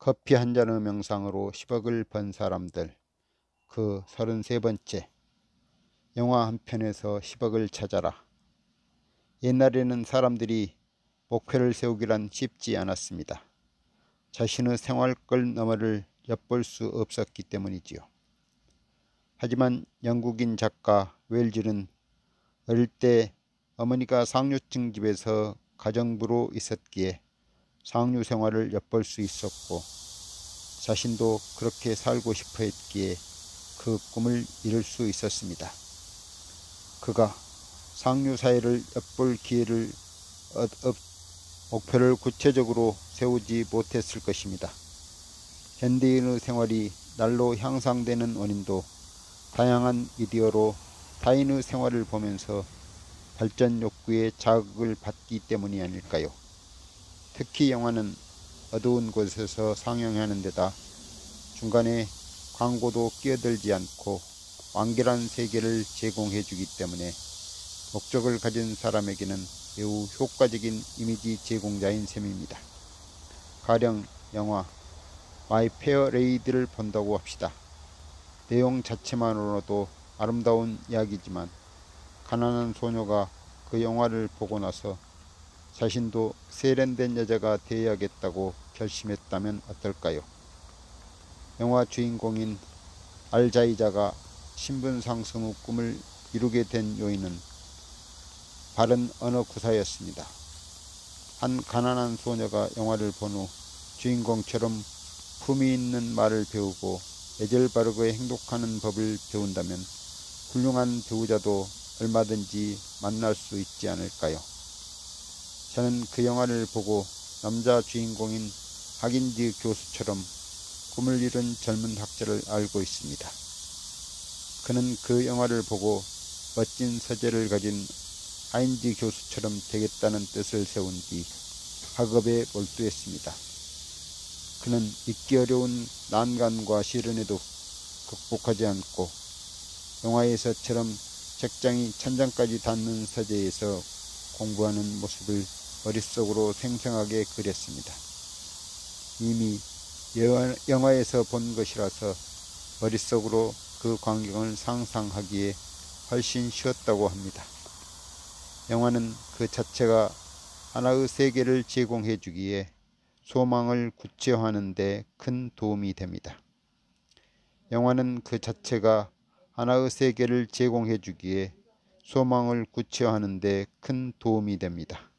커피 한 잔의 명상으로 10억을 번 사람들, 그 33번째. 영화 한 편에서 10억을 찾아라. 옛날에는 사람들이 목표를 세우기란 쉽지 않았습니다. 자신의 생활권 너머를 엿볼 수 없었기 때문이지요. 하지만 영국인 작가 웰즈는 어릴 때 어머니가 상류층 집에서 가정부로 있었기에 상류 생활을 엿볼 수 있었고, 자신도 그렇게 살고 싶어 했기에 그 꿈을 이룰 수 있었습니다. 그가 상류 사회를 엿볼 기회를 목표를 구체적으로 세우지 못했을 것입니다. 현대인의 생활이 날로 향상되는 원인도 다양한 미디어로 타인의 생활을 보면서 발전 욕구에 자극을 받기 때문이 아닐까요? 특히 영화는 어두운 곳에서 상영하는 데다 중간에 광고도 끼어들지 않고 완결한 세계를 제공해 주기 때문에 목적을 가진 사람에게는 매우 효과적인 이미지 제공자인 셈입니다. 가령 영화 마이 페어 레이디를 본다고 합시다. 내용 자체만으로도 아름다운 이야기지만 가난한 소녀가 그 영화를 보고 나서 자신도 세련된 여자가 되어야겠다고 결심했다면 어떨까요? 영화 주인공인 알자이자가 신분 상승의 꿈을 이루게 된 요인은 바른 언어 구사였습니다. 한 가난한 소녀가 영화를 본 후 주인공처럼 품위 있는 말을 배우고 예절 바르게 행동하는 법을 배운다면 훌륭한 배우자도 얼마든지 만날 수 있지 않을까요? 저는 그 영화를 보고 남자 주인공인 하긴즈 교수처럼 꿈을 이룬 젊은 학자를 알고 있습니다. 그는 그 영화를 보고 멋진 서재를 가진 하인즈 교수처럼 되겠다는 뜻을 세운 뒤 학업에 몰두했습니다. 그는 잊기 어려운 난관과 시련에도 극복하지 않고 영화에서처럼 책장이 천장까지 닿는 서재에서 공부하는 모습을 머릿속으로 생생하게 그렸습니다. 이미 영화에서 본 것이라서 머릿속으로 그 광경을 상상하기에 훨씬 쉬웠다고 합니다. 영화는 그 자체가 하나의 세계를 제공해 주기에 소망을 구체화하는 데 큰 도움이 됩니다. 영화는 그 자체가 하나의 세계를 제공해 주기에 소망을 구체화하는 데 큰 도움이 됩니다.